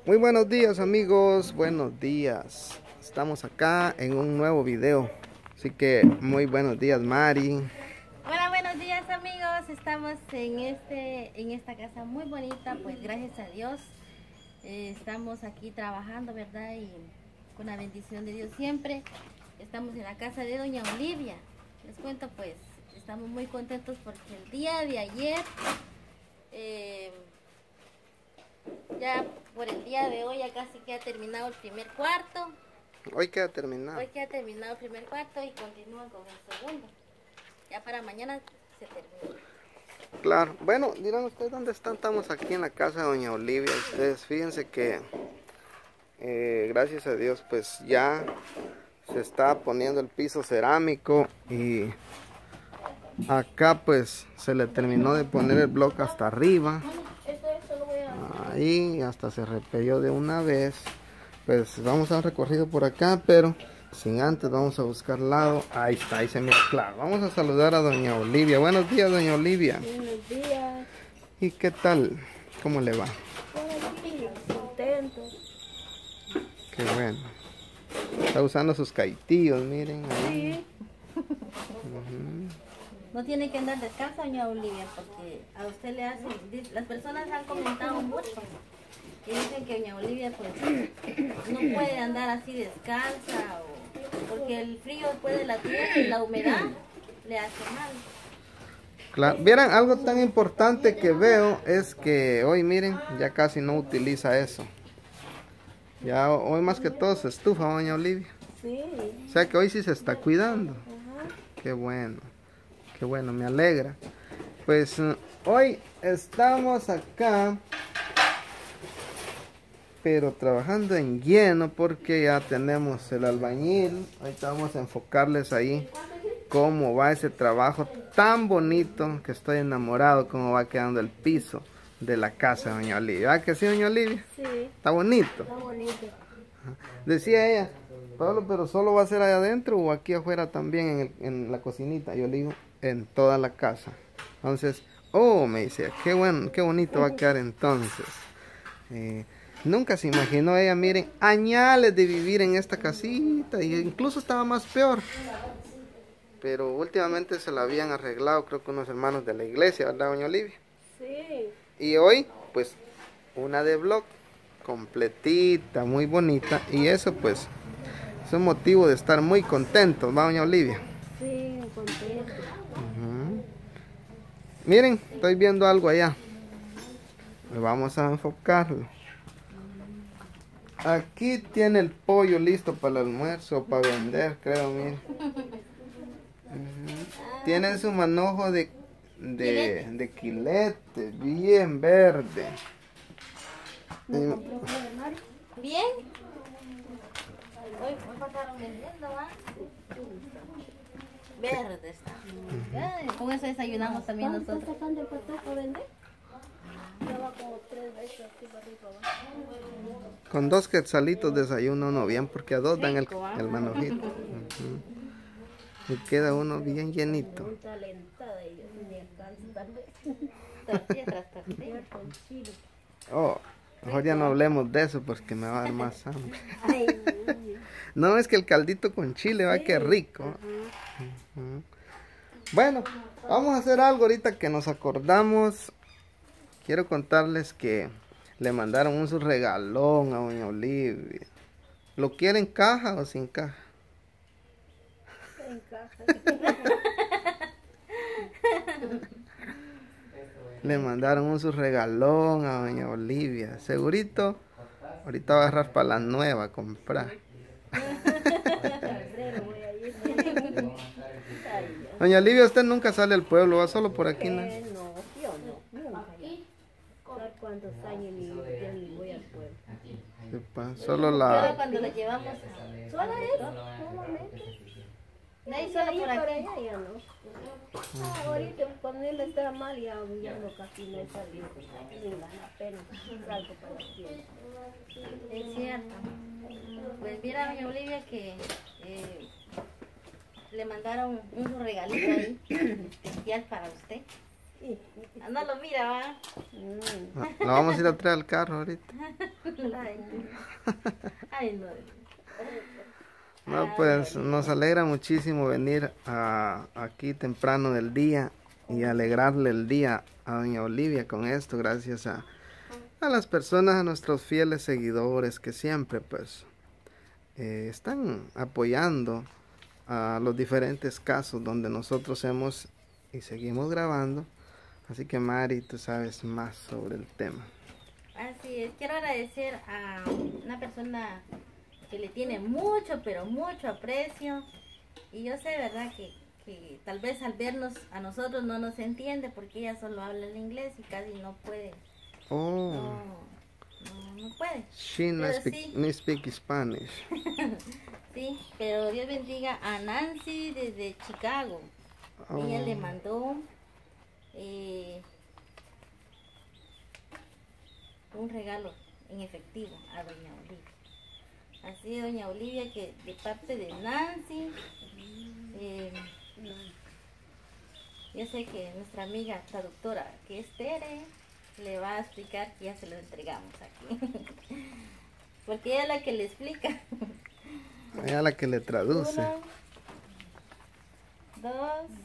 Muy buenos días amigos, buenos días. Estamos acá en un nuevo video. Así que muy buenos días, Mari. Hola, buenos días amigos. Estamos en esta casa muy bonita, pues gracias a Dios. Estamos aquí trabajando, ¿verdad? Y con la bendición de Dios siempre. Estamos en la casa de doña Olivia. Les cuento, pues estamos muy contentos porque el día de ayer, ya por el día de hoy ya casi que ha terminado el primer cuarto. Hoy queda terminado. Hoy queda terminado el primer cuarto y continúa con el segundo. Ya para mañana se termina. Claro, bueno, dirán ustedes dónde están. Estamos aquí en la casa de doña Olivia. Ustedes fíjense que gracias a Dios pues ya se está poniendo el piso cerámico y acá pues se le terminó de poner el bloque hasta arriba. Ahí hasta se repelló de una vez. Pues vamos a un recorrido por acá, pero sin antes vamos a buscar lado. Ahí está, ahí se mira claro. Vamos a saludar a doña Olivia. Buenos días, doña Olivia. Buenos días. ¿Y qué tal? ¿Cómo le va? Contento. Qué bueno. Está usando sus caitillos, miren. Ahí. Sí. No tiene que andar descalza, doña Olivia, porque a usted le hacen, las personas han comentado mucho y dicen que doña Olivia pues no puede andar así descalza porque el frío después de la tierra y la humedad le hace mal. Claro. Vieran, algo tan importante que veo es que hoy, miren, ya casi no utiliza eso. Ya hoy más que todo se estufa, doña Olivia. Sí. O sea que hoy sí se está cuidando. Qué bueno, me alegra. Pues hoy estamos acá, pero trabajando en lleno porque ya tenemos el albañil. Ahorita vamos a enfocarles ahí cómo va ese trabajo tan bonito, que estoy enamorado cómo va quedando el piso de la casa de doña Olivia. ¿Ah, que sí, doña Olivia? Sí. Está bonito. Está bonito. Decía ella, Pablo, pero solo va a ser allá adentro o aquí afuera también en la cocinita. Yo le digo, en toda la casa. Entonces, oh, me dice, qué bueno, qué bonito va a quedar entonces. Nunca se imaginó ella, miren, añales de vivir en esta casita, y incluso estaba más peor. Pero últimamente se la habían arreglado, creo que unos hermanos de la iglesia, ¿verdad, doña Olivia? Sí. Y hoy, pues, una de bloc, completita, muy bonita, y eso, pues, es un motivo de estar muy contentos, ¿va, doña Olivia? Sí, contento. Miren, estoy viendo algo allá. Vamos a enfocarlo. Aquí tiene el pollo listo para el almuerzo, para vender, creo, miren. Tiene su manojo de quilete, bien verde. Bien. Hoy pasaron vendiendo, ¿va? Verde está. Ay, con eso desayunamos también nosotros. ¿Están sacando el pato para vender? Ya va como 3 veces aquí para arriba. Con 2 quetzalitos desayuno uno bien, porque a 2 dan el manojito. Y queda uno bien llenito. Muy talentada y yo ni alcanzo tal vez. Tortilla con chile. Oh, mejor ya no hablemos de eso porque me va a dar más hambre. Ay, No, es que el caldito con chile va, que rico. Bueno, vamos a hacer algo ahorita que nos acordamos. Quiero contarles que le mandaron un su regalón a doña Olivia. ¿Lo quiere en caja o sin caja? en caja. Le mandaron un su regalón a doña Olivia. Segurito, ahorita va a agarrar para la nueva a comprar. Doña Olivia, usted nunca sale al pueblo, va solo por aquí, ¿no? No, yo no, nunca. ¿Cuántos años ni voy al pueblo? Sepa, solo Pero cuando la llevamos, ¿sola es? Solamente. Nadie sola por aquí. Ya no. Ahorita cuando él estaba mal ya no casi no he salido. Ni la pena salgo para la tienda. Es cierto. Pues mira, doña Olivia, que le mandaron un regalito ahí especial para usted. No lo mira, va. La vamos a ir a traer al carro ahorita. Ay, no. No, pues nos alegra muchísimo venir aquí temprano del día y alegrarle el día a doña Olivia con esto, gracias a las personas, a nuestros fieles seguidores que siempre pues están apoyando a los diferentes casos donde nosotros hemos y seguimos grabando. Así que Mari, tú sabes más sobre el tema. Así es, quiero agradecer a una persona que le tiene mucho, pero mucho aprecio. Y yo sé, ¿verdad? Que tal vez al vernos a nosotros no nos entiende porque ella solo habla el inglés y casi no puede. Oh. No puede. She no speak Spanish. Sí, pero Dios bendiga a Nancy desde Chicago. Oh. Ella le mandó un regalo en efectivo a doña Olivia. Así doña Olivia, que de parte de Nancy, yo sé que nuestra amiga traductora, que es Tere, le va a explicar que ya se lo entregamos aquí. Porque ella es la que le explica. Ella es la que le traduce. 1, 2,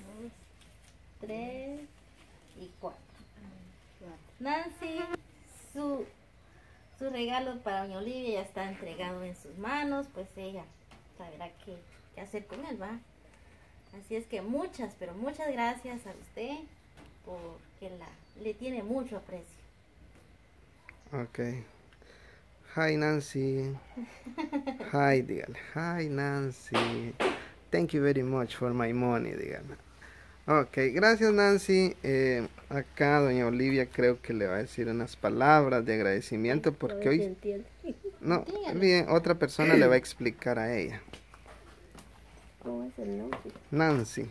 3 y 4. Nancy, su regalo para doña Olivia ya está entregado en sus manos, pues ella sabrá qué hacer con él, ¿va? Así es que muchas, pero muchas gracias a usted porque le tiene mucho aprecio. Ok. Hi Nancy. Hi, dígale. Hi Nancy. Thank you very much for my money, dígale. Ok, gracias Nancy. Acá doña Olivia creo que le va a decir unas palabras de agradecimiento porque hoy... No, bien, otra persona le va a explicar a ella. ¿Cómo es el nombre? Nancy.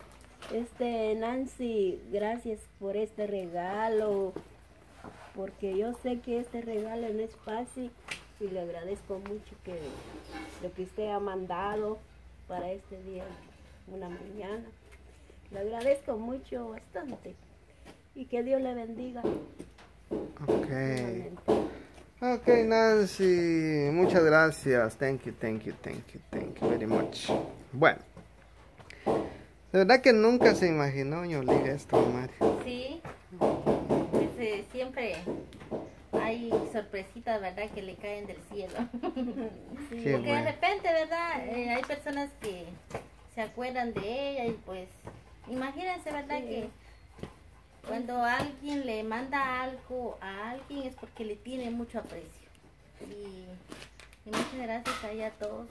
Nancy, gracias por este regalo, porque yo sé que este regalo no es fácil y le agradezco mucho que lo que usted ha mandado para este día, una mañana. Le agradezco mucho, bastante, y que Dios le bendiga. Ok. Ok, Nancy, muchas gracias. Thank you very much. Bueno, de verdad que nunca se imaginó doña Olivia esto, Mario. Sí, siempre hay sorpresitas, ¿verdad? Que le caen del cielo. Sí, porque bueno, de repente, ¿verdad? Hay personas que se acuerdan de ella y pues, imagínense, ¿verdad? Sí. Que cuando alguien le manda algo a alguien es porque le tiene mucho aprecio. Y muchas gracias a ella a todos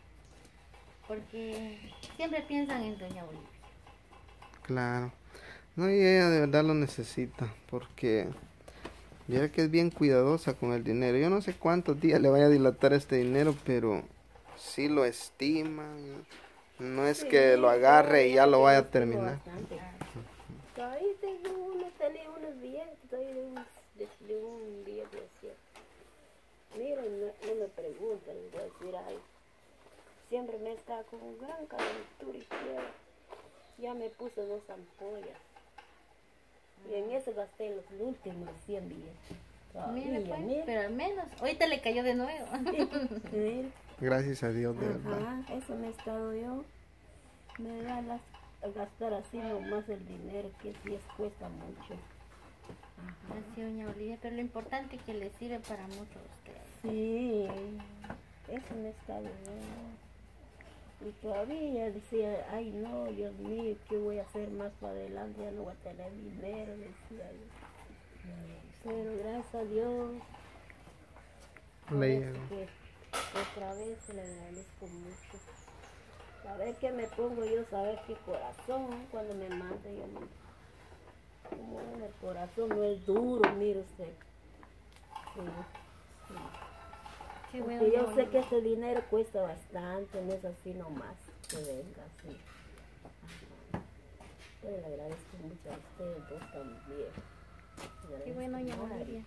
porque siempre piensan en doña Olivia. Claro. No, y ella de verdad lo necesita porque ya que es bien cuidadosa con el dinero. Yo no sé cuántos días le vaya a dilatar este dinero, pero sí lo estima. No es que lo agarre y ya lo vaya a terminar. Ahí tengo unos billetes de un billete así. Miren, no me pregunten, les voy a decir algo. Siempre me está con un gran calentura izquierda. Ya me puse 2 ampollas. Y en eso gasté los últimos 100 billetes. Mira, pues, mira. Pero al menos, ahorita le cayó de nuevo. Mira. Gracias a Dios, de verdad. Eso me he estado yo. Me da a gastar así nomás el dinero, que sí cuesta mucho. Así, doña Olivia, pero lo importante es que le sirve para mucho a usted. Sí, eso me está bien. Y todavía decía, ay no, Dios mío, ¿qué voy a hacer más para adelante? Ya no voy a tener dinero, decía yo. Pero gracias a Dios, otra vez le agradezco mucho. Saber que me pongo yo, saber qué corazón cuando me manda yo. Como el corazón no es duro, mire usted. Sí. Qué bueno, porque yo sé que este dinero cuesta bastante, no es así nomás que venga así. Pero le agradezco mucho a ustedes dos también. Qué bueno, doña María.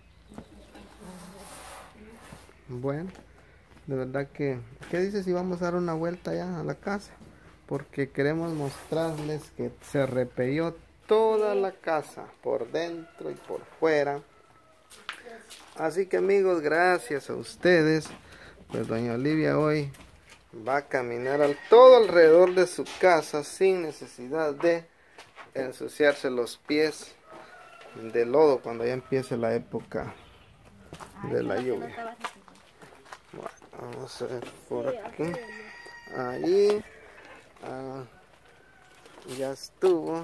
Bueno, de verdad que... ¿Qué dices si vamos a dar una vuelta ya a la casa? Porque queremos mostrarles que se repelló toda la casa, por dentro y por fuera. Así que amigos, gracias a ustedes, pues doña Olivia hoy va a caminar todo alrededor de su casa sin necesidad de ensuciarse los pies de lodo cuando ya empiece la época de la lluvia. Bueno, vamos a ver por aquí. Ahí ya estuvo.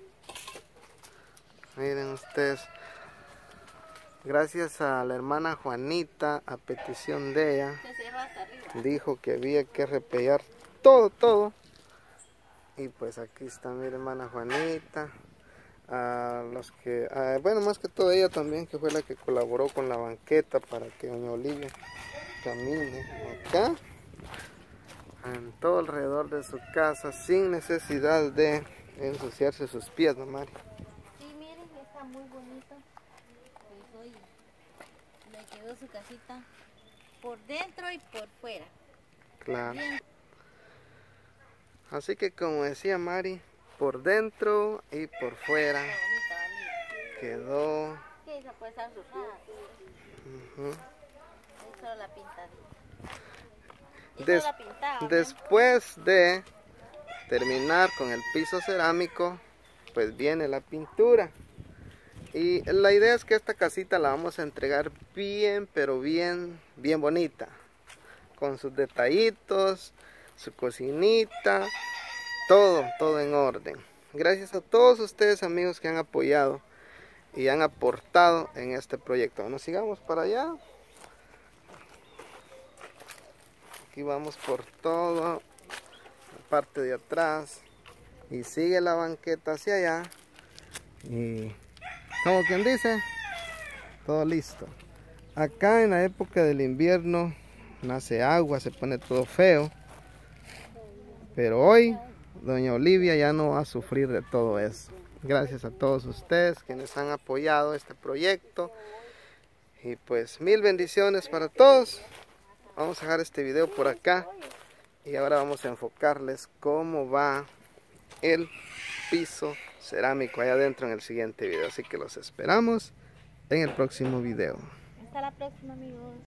Miren ustedes. Gracias a la hermana Juanita, a petición de ella, dijo que había que repellar todo. Y pues aquí está mi hermana Juanita. A los que, bueno, más que todo ella también, que fue la que colaboró con la banqueta para que doña Olivia camine acá, en todo alrededor de su casa, sin necesidad de ensuciarse sus pies, ¿no, Mari? Sí, miren, está muy bonito. Pues hoy le quedó su casita por dentro y por fuera. Claro. Bien. Así que como decía Mari, por dentro y por fuera quedó. Sí, esa puede estar surrada. Solo la pintadita. Después de terminar con el piso cerámico, pues viene la pintura. Y la idea es que esta casita la vamos a entregar bien, pero bien bonita, con sus detallitos, su cocinita, todo en orden. Gracias a todos ustedes, amigos, que han apoyado y han aportado en este proyecto. Bueno, sigamos para allá. Aquí vamos por todo, la parte de atrás, y sigue la banqueta hacia allá. Y como quien dice, todo listo. Acá en la época del invierno nace agua, se pone todo feo. Pero hoy doña Olivia ya no va a sufrir de todo eso. Gracias a todos ustedes quienes han apoyado este proyecto. Y pues 1000 bendiciones para todos. Vamos a dejar este video por acá. Y ahora vamos a enfocarles cómo va el piso cerámico allá adentro en el siguiente video. Así que los esperamos en el próximo video. Hasta la próxima, amigos.